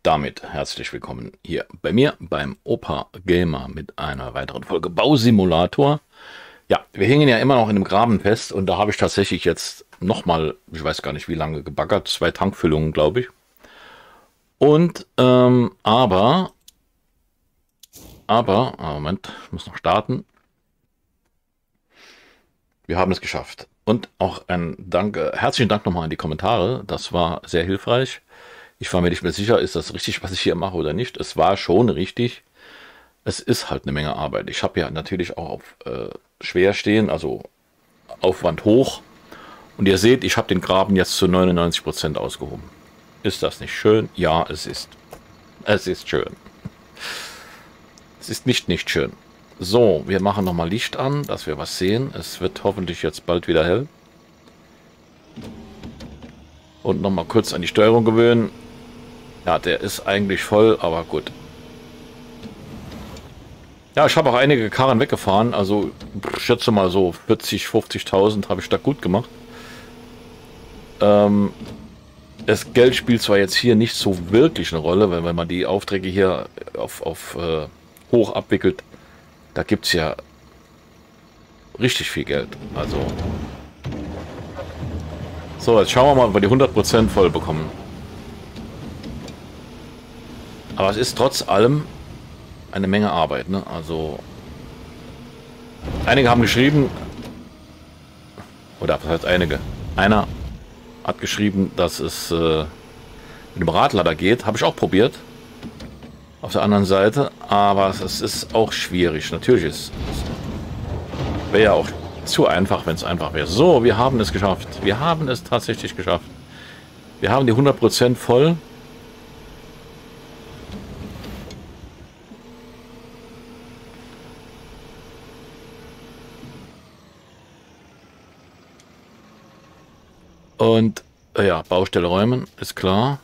damit herzlich willkommen hier bei mir beim Opa Gamer mit einer weiteren Folge Bausimulator. Ja, wir hängen ja immer noch in dem Graben fest und da habe ich tatsächlich jetzt nochmal, ich weiß gar nicht wie lange, gebaggert, 2 Tankfüllungen, glaube ich. Und, Moment, ich muss noch starten. Wir haben es geschafft. Und auch ein Dank, herzlichen Dank nochmal an die Kommentare, das war sehr hilfreich. Ich war mir nicht mehr sicher, ist das richtig, was ich hier mache oder nicht. Es war schon richtig. Es ist halt eine Menge Arbeit. Ich habe ja natürlich auch auf schwer stehen, also Aufwand hoch. Und ihr seht, ich habe den Graben jetzt zu 99% ausgehoben. Ist das nicht schön? Ja, es ist. Es ist schön. Es ist nicht schön. So, wir machen nochmal Licht an, dass wir was sehen. Es wird hoffentlich jetzt bald wieder hell. Und nochmal kurz an die Steuerung gewöhnen. Ja, der ist eigentlich voll, aber gut. Ja, ich habe auch einige Karren weggefahren. Also, ich schätze mal so 40.000, 50.000 habe ich da gut gemacht. Das Geld spielt zwar jetzt hier nicht so wirklich eine Rolle, weil wenn man die Aufträge hier auf hoch abwickelt, da gibt es ja richtig viel Geld. Also. So, jetzt schauen wir mal, ob wir die 100% voll bekommen. Aber es ist trotz allem eine Menge Arbeit, ne? Also einige haben geschrieben, oder was heißt einige? Einer hat geschrieben, dass es mit dem Radlader geht. Habe ich auch probiert. Auf der anderen Seite, aber es ist auch schwierig. Natürlich ist es wäre ja auch zu einfach, wenn es einfach wäre. So, wir haben es geschafft. Wir haben es tatsächlich geschafft. Wir haben die 100% voll. Und ja, Baustelle räumen, ist klar.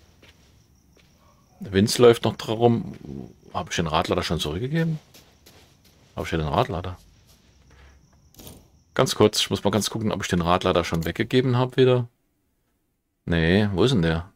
Der Winz läuft noch drum. Habe ich den Radlader schon zurückgegeben? Habe ich den Radlader? Ganz kurz, ich muss mal ganz gucken, ob ich den Radlader schon weggegeben habe wieder. Nee, wo ist denn der?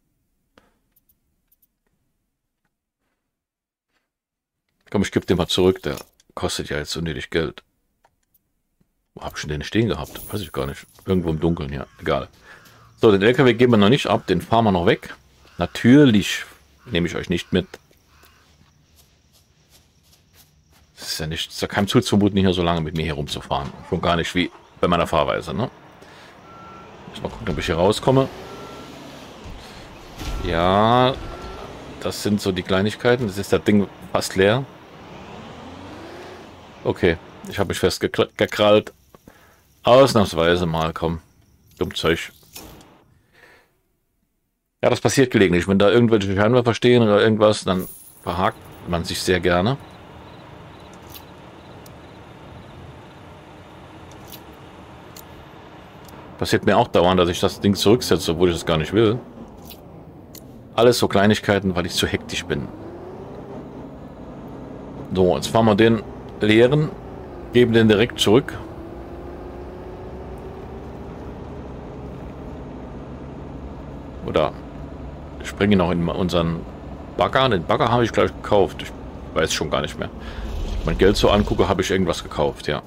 Komm, ich gebe den mal zurück, der kostet ja jetzt unnötig Geld. Wo habe ich denn den stehen gehabt? Weiß ich gar nicht. Irgendwo im Dunkeln, ja, egal. So, den LKW geben wir noch nicht ab, den fahren wir noch weg. Natürlich nehme ich euch nicht mit. Es ist ja nicht, es ist ja keinem zuzumuten, hier so lange mit mir herumzufahren. Schon gar nicht wie bei meiner Fahrweise, ne? Ich mal gucken, ob ich hier rauskomme. Ja, das sind so die Kleinigkeiten. Das ist das Ding fast leer. Okay, ich habe mich festgekrallt. Ausnahmsweise mal, komm. Dumm Zeug. Ja, das passiert gelegentlich. Wenn da irgendwelche Scheinwerfer stehen oder irgendwas, dann verhakt man sich sehr gerne. Passiert mir auch dauernd, dass ich das Ding zurücksetze, obwohl ich das gar nicht will. Alles so Kleinigkeiten, weil ich zu hektisch bin. So, jetzt fahren wir den leeren, geben den direkt zurück. Oder ich bringe ihn noch in unseren Bagger. Den Bagger habe ich gleich gekauft. Ich weiß schon gar nicht mehr. Wenn ich mein Geld so angucke, habe ich irgendwas gekauft, ja.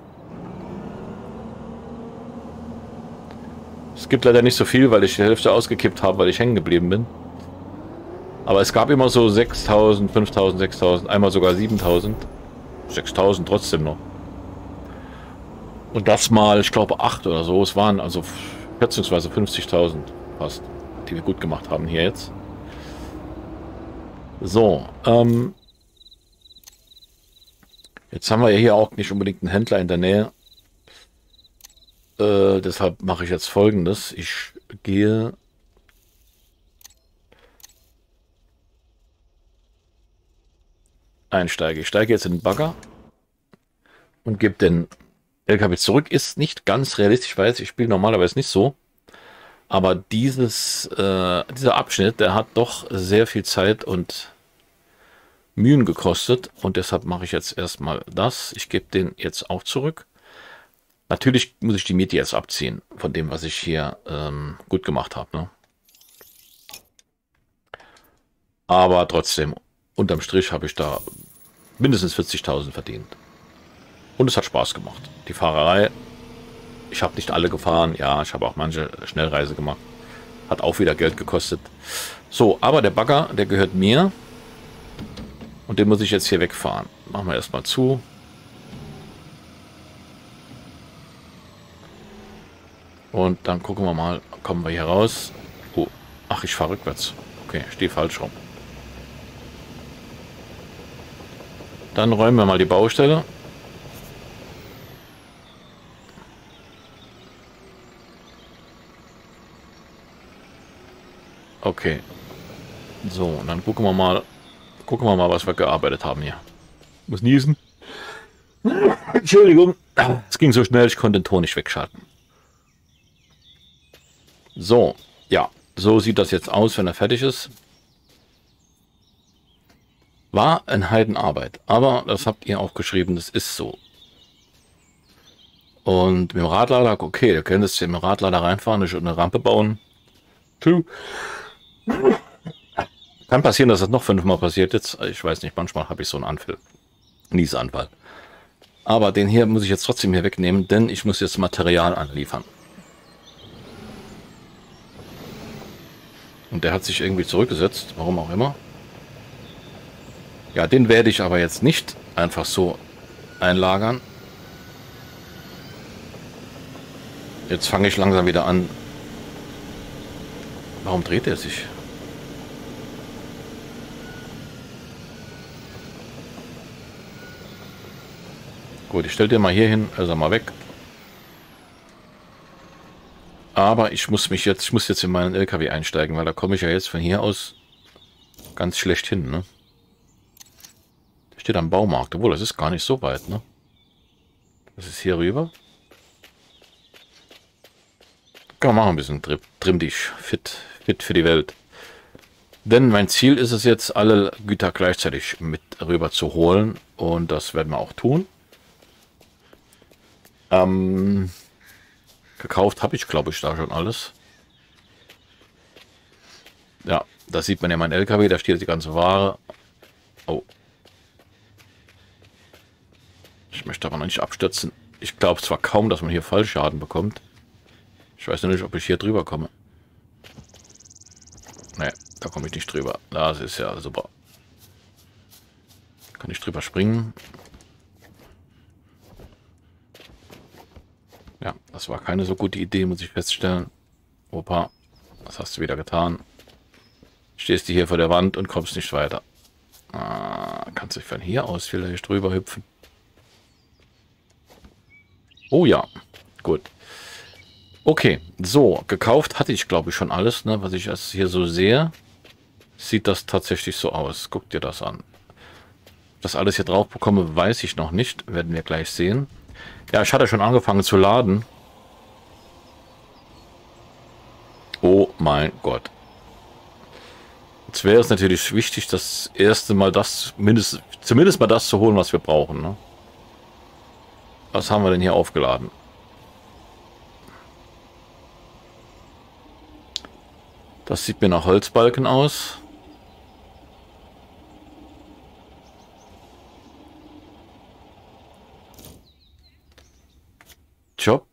Es gibt leider nicht so viel, weil ich die Hälfte ausgekippt habe, weil ich hängen geblieben bin. Aber es gab immer so 6.000, 5.000, 6.000, einmal sogar 7.000. 6.000 trotzdem noch. Und das mal, ich glaube, 8 oder so. Es waren also schätzungsweise 50.000 fast, die wir gut gemacht haben hier jetzt. So, jetzt haben wir ja hier auch nicht unbedingt einen Händler in der Nähe. Deshalb mache ich jetzt Folgendes. Ich gehe einsteige. Ich steige jetzt in den Bagger und gebe den LKW zurück. Ist nicht ganz realistisch, weiß ich spiele normalerweise nicht so. Aber dieser Abschnitt, der hat doch sehr viel Zeit und Mühen gekostet. Und deshalb mache ich jetzt erstmal das. Ich gebe den jetzt auch zurück. Natürlich muss ich die Miete jetzt abziehen von dem, was ich hier gut gemacht habe. Ne? Aber trotzdem, unterm Strich habe ich da mindestens 40.000 verdient. Und es hat Spaß gemacht. Die Fahrerei, ich habe nicht alle gefahren. Ja, ich habe auch manche Schnellreise gemacht. Hat auch wieder Geld gekostet. So, aber der Bagger, der gehört mir. Und den muss ich jetzt hier wegfahren. Machen wir erstmal zu. Und dann gucken wir mal, kommen wir hier raus. Oh, ach, ich fahre rückwärts. Okay, ich stehe falsch rum. Dann räumen wir mal die Baustelle. Okay. So, und dann gucken wir mal, was wir gearbeitet haben hier. Muss niesen. Entschuldigung. Es ging so schnell, ich konnte den Ton nicht wegschalten. So, ja, so sieht das jetzt aus, wenn er fertig ist. War eine Heidenarbeit, aber das habt ihr auch geschrieben, das ist so. Und mit dem Radlader, okay, ihr könnt es hier mit dem Radlader reinfahren, eine Rampe bauen. Kann passieren, dass das noch 5-mal passiert jetzt. Ich weiß nicht, manchmal habe ich so einen Anfall. Niesanfall. Aber den hier muss ich jetzt trotzdem hier wegnehmen, denn ich muss jetzt Material anliefern. Und der hat sich irgendwie zurückgesetzt, warum auch immer. Ja, den werde ich aber jetzt nicht einfach so einlagern. Jetzt fange ich langsam wieder an. Warum dreht er sich? Gut, ich stelle den mal hier hin, also mal weg. Aber ich muss jetzt in meinen LKW einsteigen, weil da komme ich ja jetzt von hier aus ganz schlecht hin, ne? Der steht am Baumarkt, obwohl das ist gar nicht so weit, ne? Das ist hier rüber. Kann man machen, ein bisschen trimm dich, fit für die Welt. Denn mein Ziel ist es jetzt, alle Güter gleichzeitig mit rüber zu holen und das werden wir auch tun. Gekauft habe ich, glaube ich, da schon alles. Ja, das sieht man ja mein LKW, da steht die ganze Ware. Oh. Ich möchte aber noch nicht abstürzen. Ich glaube zwar kaum, dass man hier Fallschaden bekommt. Ich weiß noch nicht, ob ich hier drüber komme. Ne, da komme ich nicht drüber. Das ist ja super. Kann ich drüber springen? Ja, das war keine so gute Idee, muss ich feststellen. Opa, was hast du wieder getan? Stehst du hier vor der Wand und kommst nicht weiter. Kannst du von hier aus vielleicht drüber hüpfen? Oh ja, gut. Okay, so, gekauft hatte ich, glaube ich, schon alles, ne? Was ich jetzt hier so sehe, sieht das tatsächlich so aus. Guck dir das an. Das alles hier drauf bekomme, weiß ich noch nicht. Werden wir gleich sehen. Ja, ich hatte schon angefangen zu laden. Oh mein Gott. Jetzt wäre es natürlich wichtig, das erste Mal das, zumindest mal das zu holen, was wir brauchen. Ne? Was haben wir denn hier aufgeladen? Das sieht mir nach Holzbalken aus. Job.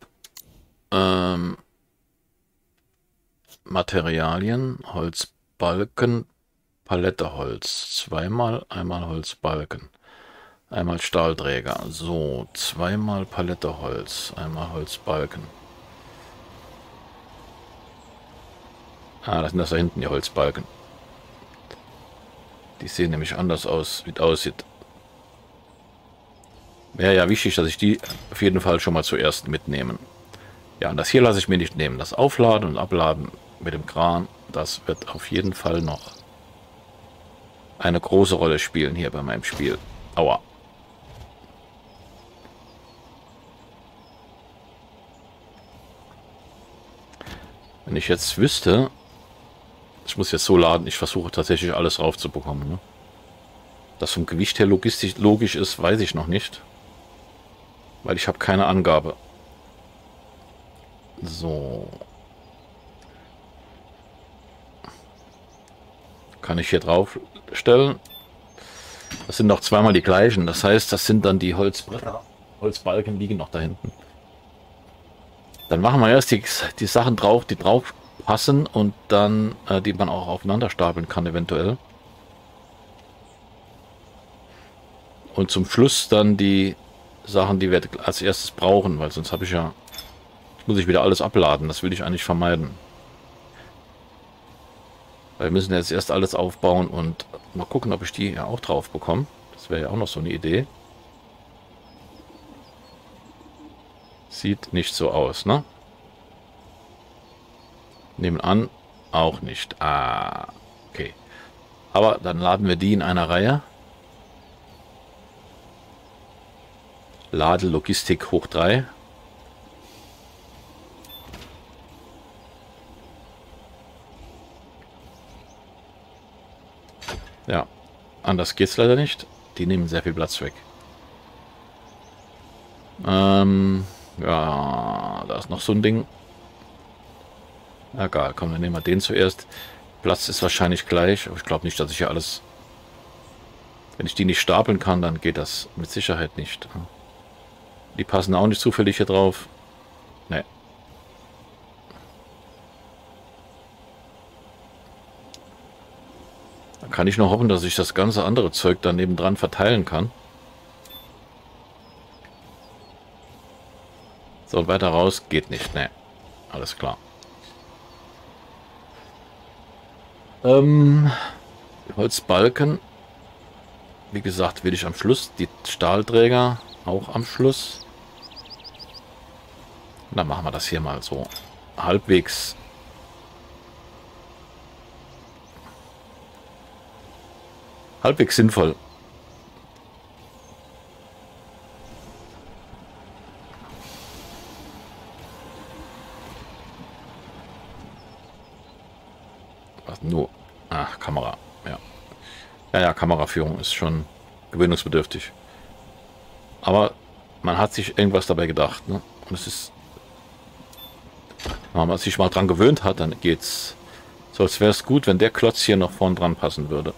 Materialien, Holzbalken, Palette Holz. Zweimal, einmal Holzbalken. Einmal Stahlträger. So, zweimal Palette Holz, einmal Holzbalken. Das sind das da hinten, die Holzbalken. Die sehen nämlich anders aus, wie es aussieht. Wäre ja wichtig, dass ich die auf jeden Fall schon mal zuerst mitnehmen. Ja, und das hier lasse ich mir nicht nehmen. Das Aufladen und Abladen mit dem Kran, das wird auf jeden Fall noch eine große Rolle spielen hier bei meinem Spiel. Aua. Wenn ich jetzt wüsste, ich muss jetzt so laden, ich versuche tatsächlich alles raufzubekommen. Ne? Das vom Gewicht her logisch ist, weiß ich noch nicht. Weil ich habe keine Angabe. So. Kann ich hier drauf stellen. Das sind noch zweimal die gleichen. Das heißt, das sind dann die Holzbretter. Holzbalken liegen noch da hinten. Dann machen wir erst die Sachen drauf, die drauf passen und dann, die man auch aufeinander stapeln kann eventuell. Und zum Schluss dann die Sachen, die wir als erstes brauchen, weil sonst muss ich wieder alles abladen. Das will ich eigentlich vermeiden. Weil wir müssen jetzt erst alles aufbauen und mal gucken, ob ich die ja auch drauf bekomme. Das wäre ja auch noch so eine Idee. Sieht nicht so aus, ne? Nehmen an, auch nicht. Ah, okay. Aber dann laden wir die in einer Reihe. Lade Logistik hoch 3. Ja, anders geht's leider nicht. Die nehmen sehr viel Platz weg. Ja, da ist noch so ein Ding. Egal, komm, dann nehmen wir den zuerst. Platz ist wahrscheinlich gleich, aber ich glaube nicht, dass ich hier alles... Wenn ich die nicht stapeln kann, dann geht das mit Sicherheit nicht. Die passen auch nicht zufällig hier drauf. Ne. Dann kann ich nur hoffen, dass ich das ganze andere Zeug dann nebendran verteilen kann. So, weiter raus geht nicht. Ne, alles klar. Holzbalken. Wie gesagt, will ich am Schluss. Die Stahlträger auch am Schluss. Und dann machen wir das hier mal so halbwegs. Halbwegs sinnvoll. Was nur? Ach, Kamera. Ja. Ja, Kameraführung ist schon gewöhnungsbedürftig. Aber man hat sich irgendwas dabei gedacht, ne? Und es ist... Wenn man sich mal dran gewöhnt hat, dann geht's. So, als wäre es gut, wenn der Klotz hier noch vorn dran passen würde.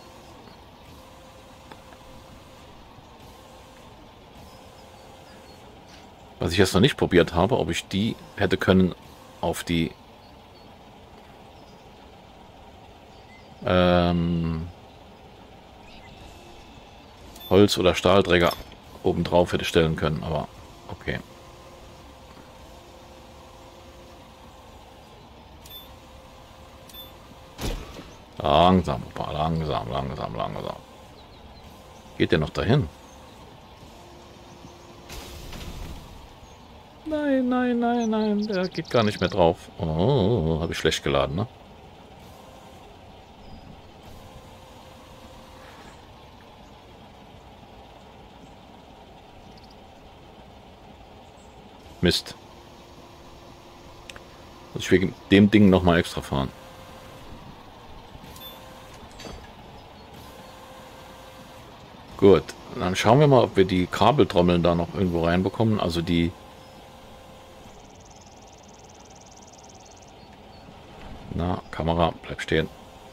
Was ich jetzt noch nicht probiert habe, ob ich die hätte können auf die Holz- oder Stahlträger obendrauf hätte stellen können, aber okay. Langsam, Opa, langsam, langsam, langsam. Geht der noch dahin? Nein, nein, nein, nein, der geht gar nicht mehr drauf. Oh, habe ich schlecht geladen, ne? Mist. Muss ich wegen dem Ding nochmal extra fahren. Gut, dann schauen wir mal, ob wir die Kabeltrommeln da noch irgendwo reinbekommen. Also die... Na, Kamera, bleib stehen.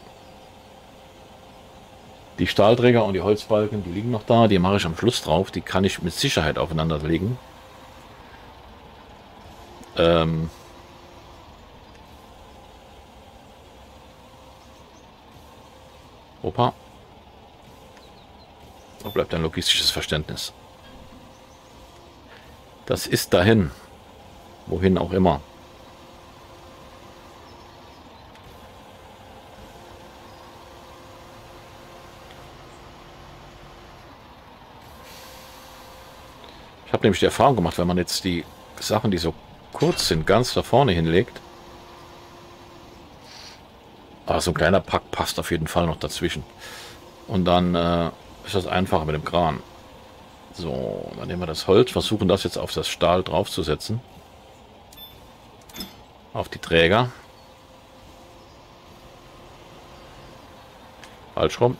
Die Stahlträger und die Holzbalken, die liegen noch da. Die mache ich am Schluss drauf. Die kann ich mit Sicherheit aufeinander legen. Opa. Wo bleibt ein logistisches Verständnis? Das ist dahin. Wohin auch immer. Ich habe nämlich die Erfahrung gemacht, wenn man jetzt die Sachen, die so kurz sind, ganz da vorne hinlegt. Aber so ein kleiner Pack passt auf jeden Fall noch dazwischen. Und dann ist das einfacher mit dem Kran. So, dann nehmen wir das Holz, versuchen das jetzt auf das Stahl draufzusetzen. Auf die Träger. Falsch rum.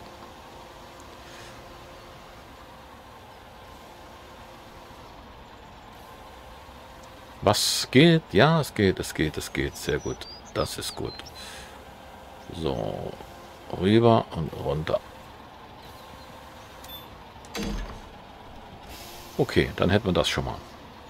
Was geht? Ja, es geht, es geht, es geht. Sehr gut. Das ist gut. So. rüber und runter. Okay, dann hätten wir das schon mal.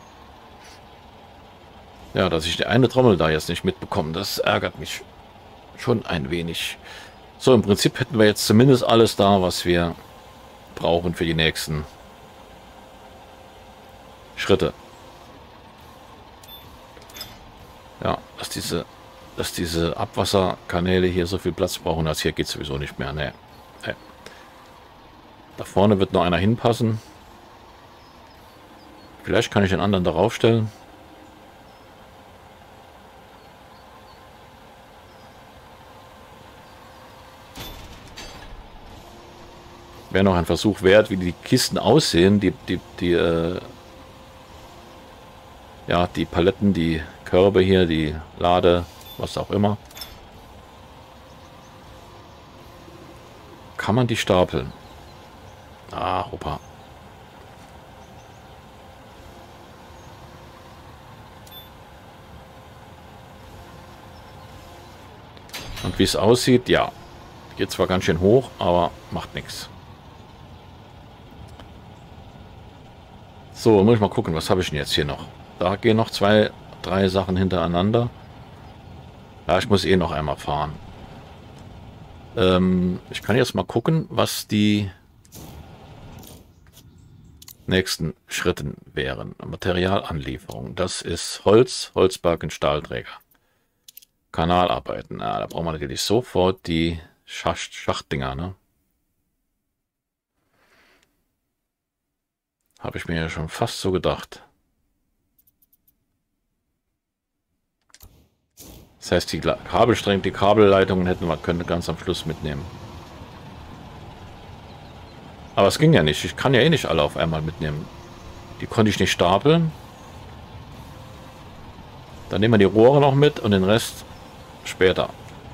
Ja, dass ich die eine Trommel da jetzt nicht mitbekomme, das ärgert mich schon ein wenig. So, im Prinzip hätten wir jetzt zumindest alles da, was wir brauchen für die nächsten Schritte. Ja, dass diese Abwasserkanäle hier so viel Platz brauchen, als hier geht sowieso nicht mehr. Nee. Nee. Da vorne wird noch einer hinpassen. Vielleicht kann ich den anderen darauf stellen. Wäre noch ein Versuch wert, wie die Kisten aussehen, ja, die Paletten, die Körbe hier, die Lade, was auch immer. Kann man die stapeln? Ah, Opa. Und wie es aussieht, ja. Geht zwar ganz schön hoch, aber macht nichts. So, muss ich mal gucken, was habe ich denn jetzt hier noch? Da gehen noch 2, 3 Sachen hintereinander. Ja, ich muss eh noch einmal fahren. Ich kann jetzt mal gucken, was die nächsten Schritten wären. Materialanlieferung. Das ist Holz, Holzbalken, Stahlträger. Kanalarbeiten. Ja, da brauchen wir natürlich sofort die Schachtdinger, ne? Habe ich mir ja schon fast so gedacht. Das heißt, die Kabelstränge, die Kabelleitungen hätten wir können ganz am Schluss mitnehmen. Aber es ging ja nicht. Ich kann ja eh nicht alle auf einmal mitnehmen. Die konnte ich nicht stapeln. Dann nehmen wir die Rohre noch mit und den Rest später.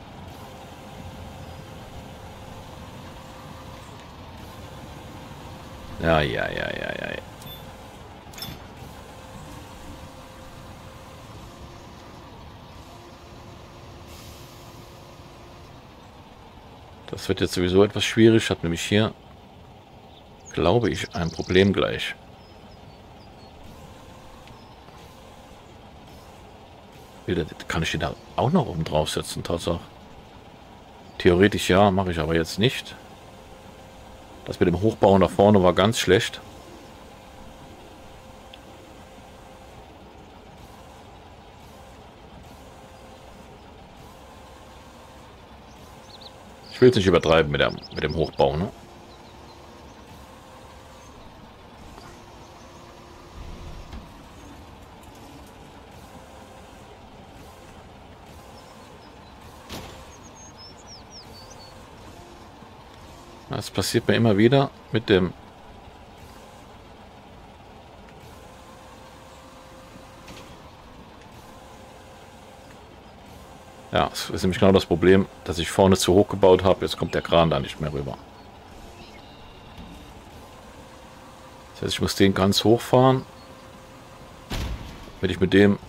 Ja, ja, ja, ja, ja. Das wird jetzt sowieso etwas schwierig. Hat nämlich hier, glaube ich, ein Problem gleich. Kann ich den da auch noch oben drauf setzen, Tatsache? Theoretisch ja, mache ich aber jetzt nicht. Das mit dem Hochbauen da vorne war ganz schlecht. Ich will es nicht übertreiben mit dem Hochbau, ne? Das passiert mir immer wieder mit dem... Ja, das ist nämlich genau das Problem, dass ich vorne zu hoch gebaut habe. Jetzt kommt der Kran da nicht mehr rüber. Das heißt, ich muss den ganz hochfahren. Wenn ich mit dem...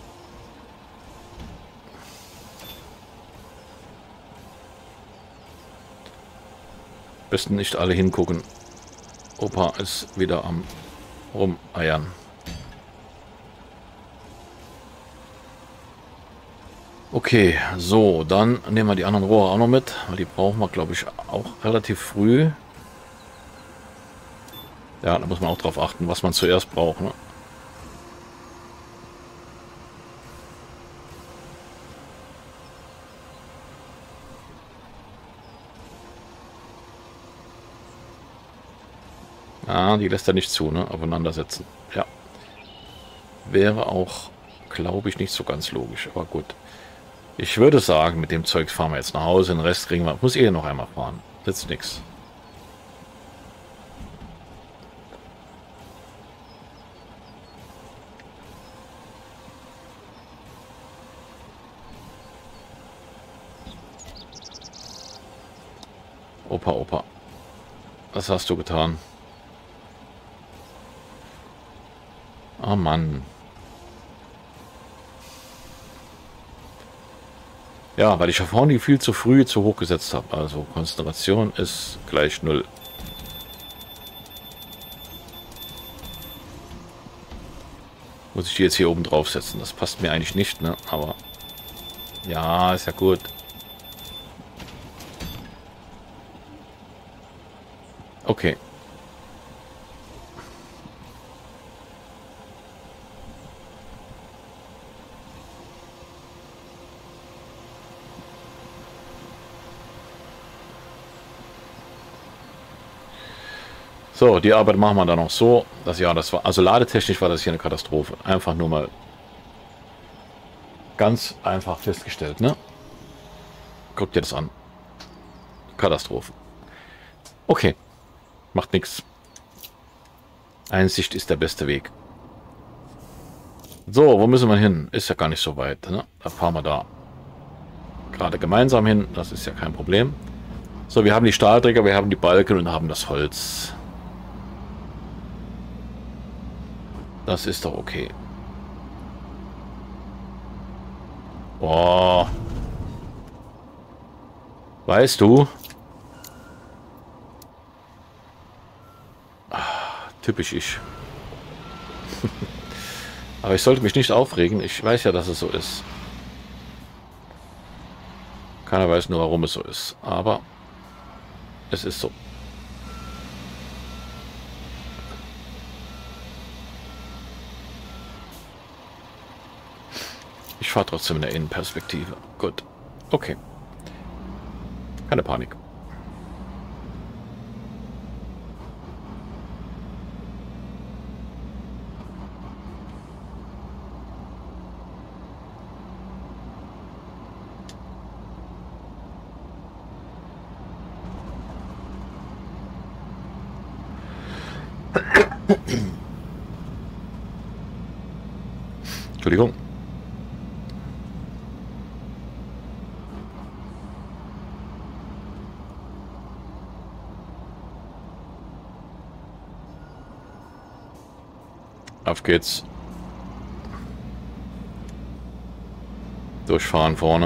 Besten nicht alle hingucken. Opa ist wieder am Rumeiern. Okay, so, dann nehmen wir die anderen Rohre auch noch mit, weil die brauchen wir, glaube ich, auch relativ früh. Ja, da muss man auch drauf achten, was man zuerst braucht, ne? Ah, die lässt er nicht zu, ne? Aufeinandersetzen. Ja. Wäre auch, glaube ich, nicht so ganz logisch, aber gut. Ich würde sagen, mit dem Zeug fahren wir jetzt nach Hause, den Rest kriegen wir. Muss eh noch einmal fahren. Jetzt nichts. Opa, Opa. Was hast du getan? Oh Mann. Ja, weil ich ja vorhin die viel zu früh zu hoch gesetzt habe. Also Konzentration ist gleich 0. Muss ich die jetzt hier oben drauf setzen? Das passt mir eigentlich nicht, ne? Aber ja, ist ja gut. Okay. So, die Arbeit machen wir dann noch so. Das war, also ladetechnisch war das hier eine Katastrophe. Einfach nur mal ganz einfach festgestellt, ne? Guck dir das an. Katastrophe. Okay, macht nichts. Einsicht ist der beste Weg. So, wo müssen wir hin? Ist ja gar nicht so weit, ne? Da fahren wir da gerade gemeinsam hin. Das ist ja kein Problem. So, wir haben die Stahlträger, wir haben die Balken und haben das Holz. Das ist doch okay. Boah. Weißt du? Typisch ich. Aber ich sollte mich nicht aufregen. Ich weiß ja, dass es so ist. Keiner weiß nur, warum es so ist. Aber es ist so. Ich fahre trotzdem in der Innenperspektive. Gut. Okay. Keine Panik. Entschuldigung. Auf geht's. Durchfahren vorne.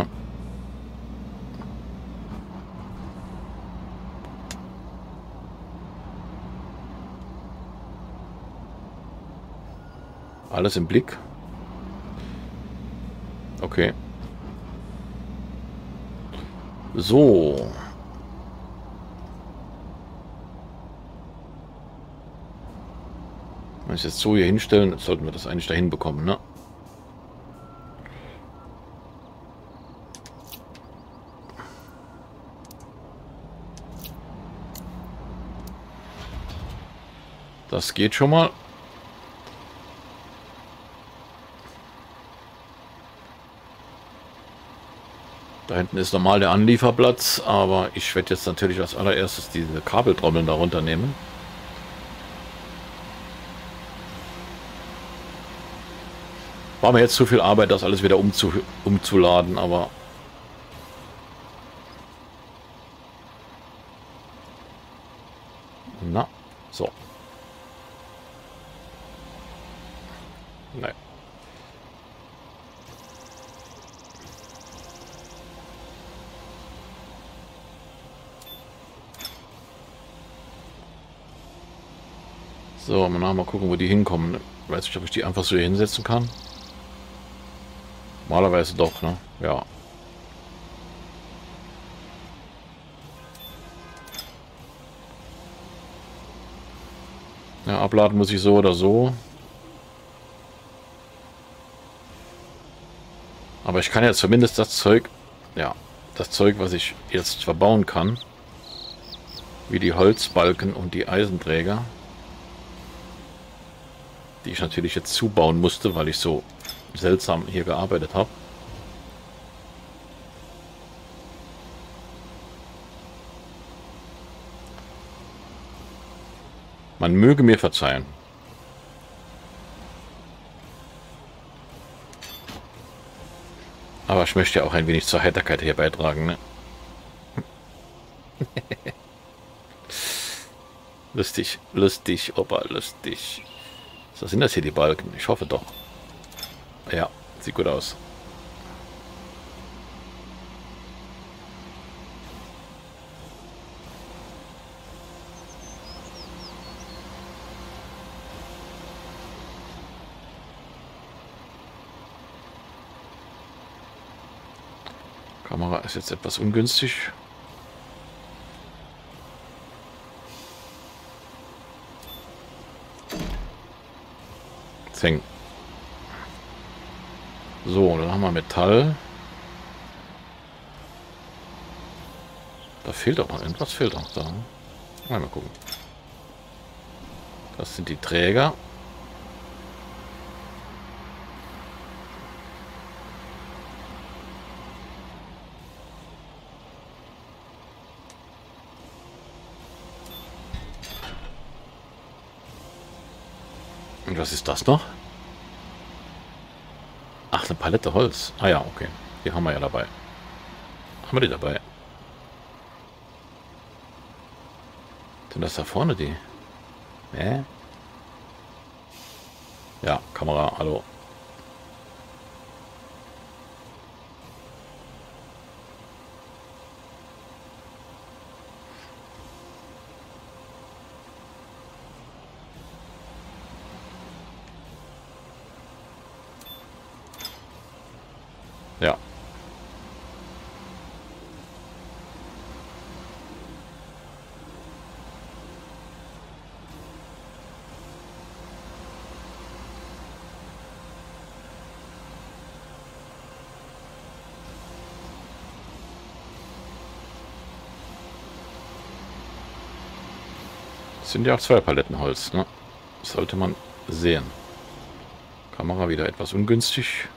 Alles im Blick. Okay. So. Wenn wir es jetzt so hier hinstellen, sollten wir das eigentlich dahin bekommen, ne? Das geht schon mal. Da hinten ist normal der Anlieferplatz, aber ich werde jetzt natürlich als allererstes diese Kabeltrommeln darunter nehmen. War mir jetzt zu viel Arbeit, das alles wieder umzuladen, aber na, so. Nein. So, mal gucken, wo die hinkommen. Weiß nicht, ob ich die einfach so hier hinsetzen kann. Normalerweise doch, ne? Ja. Ja, abladen muss ich so oder so. Aber ich kann ja zumindest das Zeug, ja, das Zeug, was ich jetzt verbauen kann, wie die Holzbalken und die Eisenträger, die ich natürlich jetzt zubauen musste, weil ich so seltsam hier gearbeitet habe. Man möge mir verzeihen. Aber ich möchte ja auch ein wenig zur Heiterkeit hier beitragen, ne? Lustig, lustig, Opa, lustig. So, sind das hier die Balken? Ich hoffe doch. Ja, sieht gut aus. Kamera ist jetzt etwas ungünstig. Zeng. So, dann haben wir Metall. Da fehlt auch noch irgendwas. Fehlt auch da. Mal gucken. Das sind die Träger. Und was ist das noch? Ach, eine Palette Holz. Ah ja, okay. Die haben wir ja dabei. Haben wir die dabei? Sind das da vorne die? Ja, Kamera, hallo. Ja. Das sind ja auch 2 Paletten Holz, ne? Das sollte man sehen. Kamera wieder etwas ungünstig.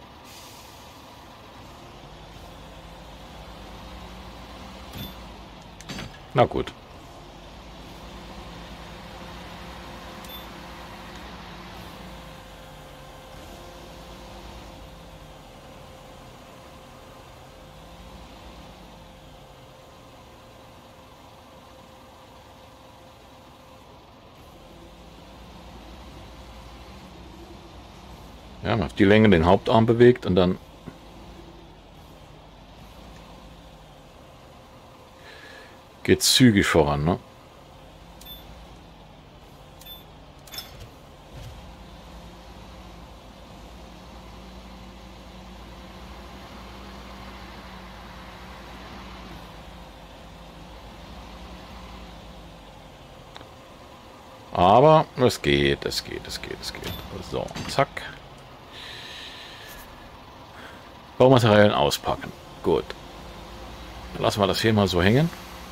Na gut. Ja, man hat die Länge den Hauptarm bewegt und dann geht zügig voran, ne? Aber es geht, es geht, es geht, es geht. So, zack. Baumaterialien auspacken. Gut. Dann lassen wir das hier mal so hängen.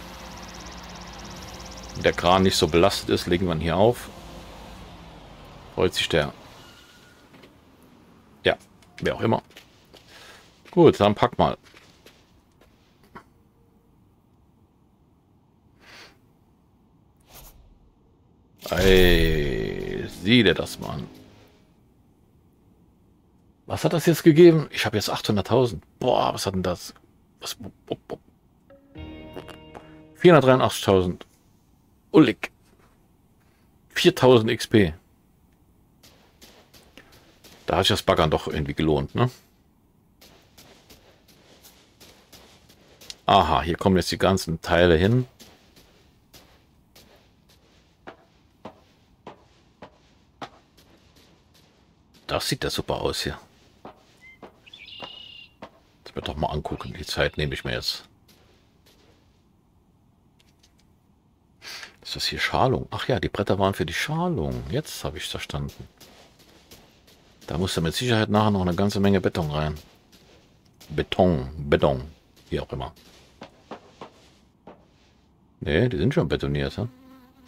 Wenn der Kran nicht so belastet ist, legen wir ihn hier auf. Freut sich der. Ja, wer auch immer. Gut, dann pack mal. Ey, sieh dir das mal an. Was hat das jetzt gegeben? Ich habe jetzt 800.000. Boah, was hat denn das? 483.000. Ullig. 4.000 XP. Da hat sich das Baggern doch irgendwie gelohnt, ne? Aha, hier kommen jetzt die ganzen Teile hin. Das sieht ja super aus hier. Das wird doch mal angucken. Die Zeit nehme ich mir jetzt. Ist das hier Schalung? Ach ja, die Bretter waren für die Schalung. Jetzt habe ich es verstanden. Da muss ja mit Sicherheit nachher noch eine ganze Menge Beton rein. Beton, wie auch immer. Ne, die sind schon betoniert. Hm?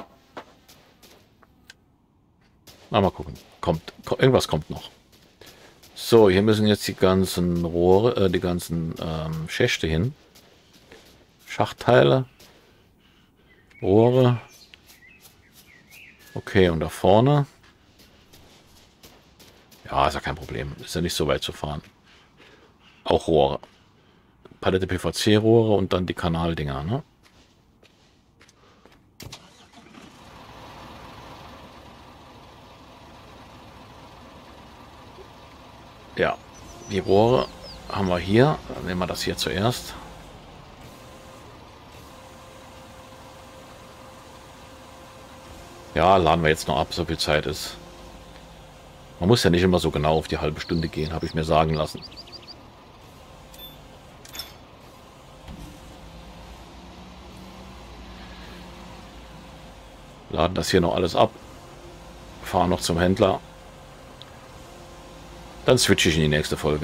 Mal gucken. Irgendwas kommt noch. So, hier müssen jetzt die ganzen Rohre, die ganzen Schächte hin. Schachtteile. Rohre. Okay, und da vorne. Ja, ist ja kein Problem. Ist ja nicht so weit zu fahren. Auch Rohre. Palette PVC-Rohre und dann die Kanaldinger, ne? Ja, die Rohre haben wir hier. Dann nehmen wir das hier zuerst. Ja, laden wir jetzt noch ab, so viel Zeit ist. Man muss ja nicht immer so genau auf die halbe Stunde gehen, habe ich mir sagen lassen. Laden das hier noch alles ab. Fahren noch zum Händler. Dann switche ich in die nächste Folge.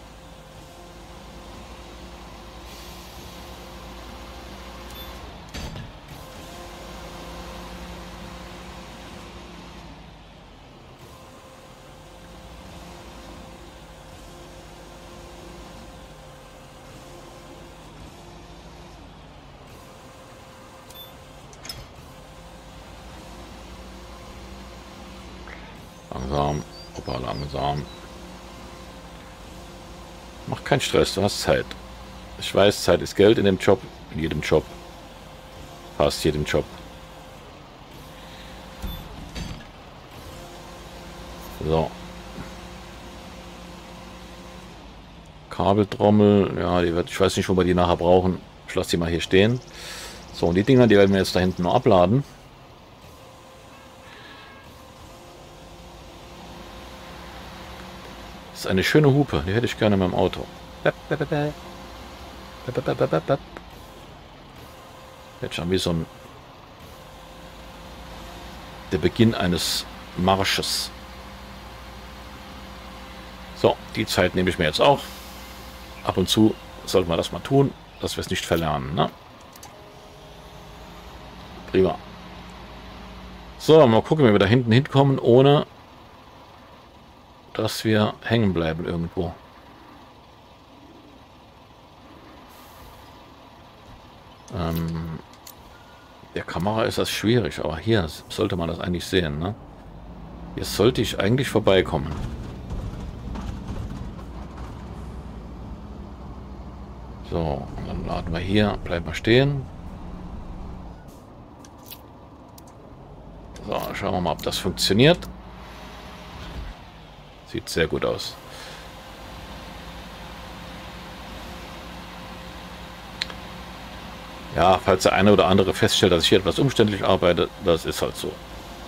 Langsam, Opa, langsam. Mach keinen Stress, du hast Zeit. Ich weiß, Zeit ist Geld in dem Job, in jedem Job. Fast jedem Job. So. Kabeltrommel, ja, die wird, ich weiß nicht, wo wir die nachher brauchen. Ich lasse die mal hier stehen. So, und die Dinger, die werden wir jetzt da hinten noch abladen. Das ist eine schöne Hupe, die hätte ich gerne in meinem Auto. Jetzt schon wie so ein der Beginn eines Marsches. So, die Zeit nehme ich mir jetzt auch. Ab und zu sollte man das mal tun, dass wir es nicht verlernen. Ne? Prima. So, mal gucken, wie wir da hinten hinkommen, ohne dass wir hängen bleiben irgendwo. Der Kamera ist das schwierig, aber hier sollte man das eigentlich sehen. Ne? Hier sollte ich eigentlich vorbeikommen. So, dann laden wir hier, bleiben wir stehen. So, schauen wir mal, ob das funktioniert. Sieht sehr gut aus. Ja, falls der eine oder andere feststellt, dass ich hier etwas umständlich arbeite, das ist halt so.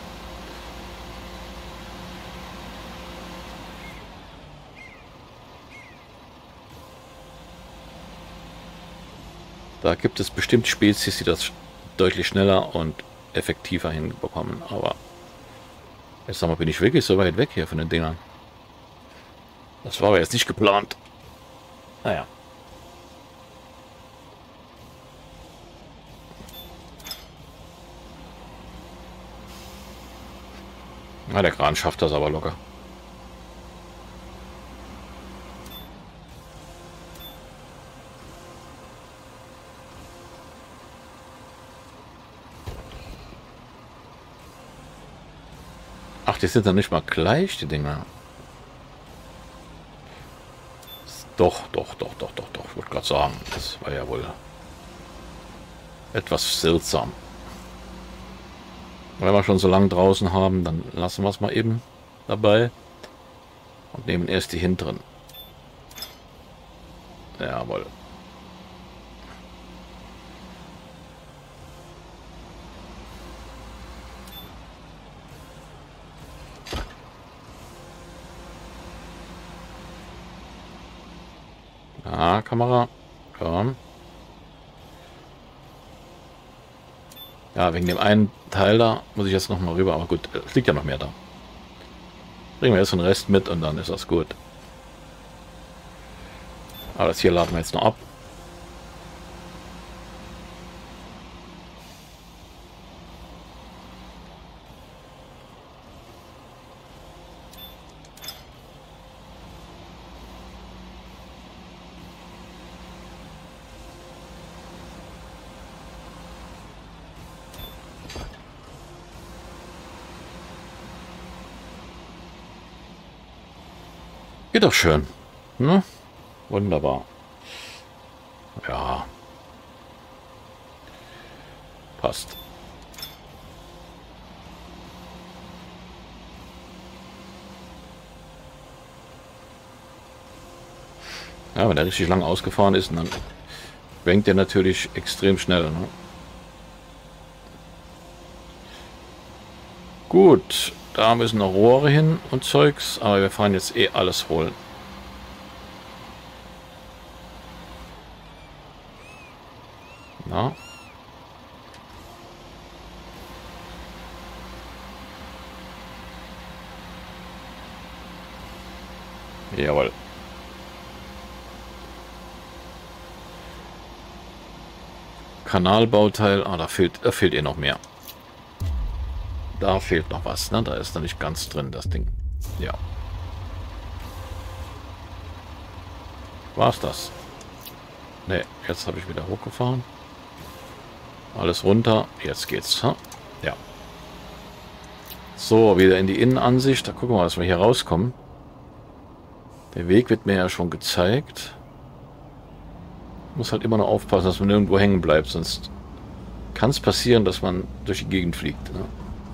Da gibt es bestimmt Spezies, die das deutlich schneller und effektiver hinbekommen. Aber jetzt sag mal, bin ich wirklich so weit weg hier von den Dingern? Das war aber jetzt nicht geplant. Naja. Na, der Kran schafft das aber locker. Ach, die sind dann nicht mal gleich, die Dinger. Doch. Ich wollte gerade sagen, das war ja wohl etwas seltsam. Wenn wir schon so lange draußen haben, dann lassen wir es mal eben dabei und nehmen erst die hinteren. Jawohl. Ja, Kamera. Komm. Ja, wegen dem einen Teil da muss ich jetzt noch mal rüber. Aber gut, es liegt ja noch mehr da. Bringen wir jetzt den Rest mit und dann ist das gut. Aber das hier laden wir jetzt noch ab. Geht doch schön. Ne? Wunderbar. Ja. Passt. Ja, wenn der richtig lang ausgefahren ist, dann schwenkt der natürlich extrem schnell. Ne? Gut, da müssen noch Rohre hin und Zeugs, aber wir fahren jetzt eh alles holen. Na? Jawohl. Kanalbauteil. Ah, da fehlt eh noch mehr. Da fehlt noch was, ne? Da ist noch nicht ganz drin, das Ding. Ja. War's das? Ne, jetzt habe ich wieder hochgefahren. Alles runter. Jetzt geht's. Ha? Ja. So, wieder in die Innenansicht. Da gucken wir mal, dass wir hier rauskommen. Der Weg wird mir ja schon gezeigt. Muss halt immer noch aufpassen, dass man nirgendwo hängen bleibt, sonst kann es passieren, dass man durch die Gegend fliegt. Ne?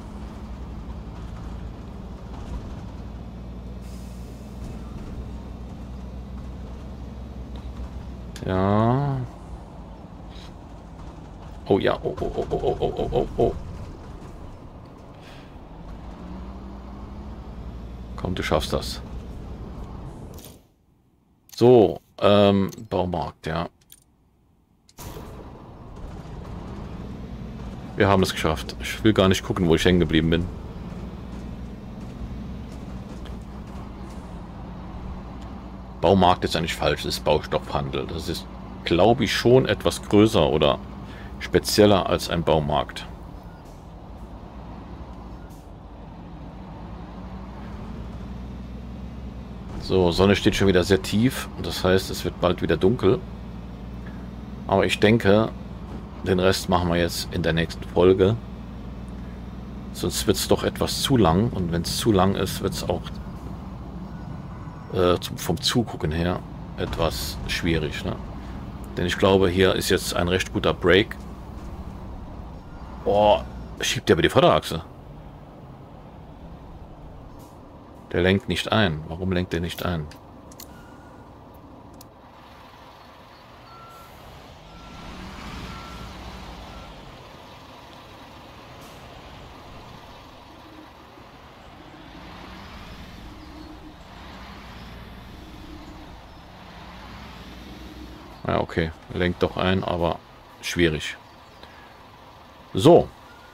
Ja. Oh ja, oh, oh, oh, oh, oh, oh, oh, oh. Komm, du schaffst das. So, Baumarkt, ja. Wir haben es geschafft. Ich will gar nicht gucken, wo ich hängen geblieben bin. Baumarkt ist eigentlich falsch, das ist Baustoffhandel. Das ist, glaube ich, schon etwas größer oder spezieller als ein Baumarkt. So, Sonne steht schon wieder sehr tief. Das heißt, es wird bald wieder dunkel. Aber ich denke, den Rest machen wir jetzt in der nächsten Folge. Sonst wird es doch etwas zu lang. Und wenn es zu lang ist, wird es auch vom Zugucken her etwas schwierig. Ne? Denn ich glaube, hier ist jetzt ein recht guter Break. Oh, schiebt der über die Vorderachse. Der lenkt nicht ein. Warum lenkt der nicht ein? Ja, okay. Lenkt doch ein, aber schwierig. So.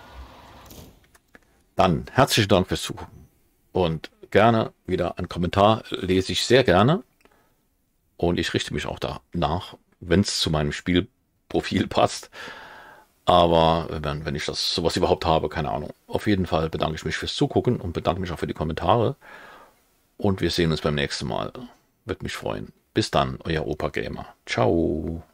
Dann herzlichen Dank fürs Zugucken. Und gerne wieder einen Kommentar lese ich sehr gerne. Und ich richte mich auch danach, wenn es zu meinem Spielprofil passt. Aber wenn ich das sowas überhaupt habe, keine Ahnung. Auf jeden Fall bedanke ich mich fürs Zugucken und bedanke mich auch für die Kommentare. Und wir sehen uns beim nächsten Mal. Würde mich freuen. Bis dann, euer Opa Gamer. Ciao.